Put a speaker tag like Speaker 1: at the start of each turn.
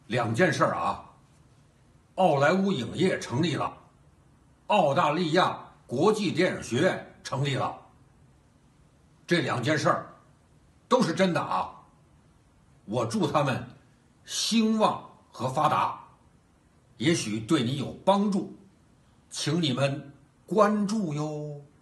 Speaker 1: 两件事啊，奥莱坞影业成立了，澳大利亚国际电影学院成立了。这两件事儿都是真的啊！我祝他们兴旺和发达，也许对你有帮助，请你们关注哟。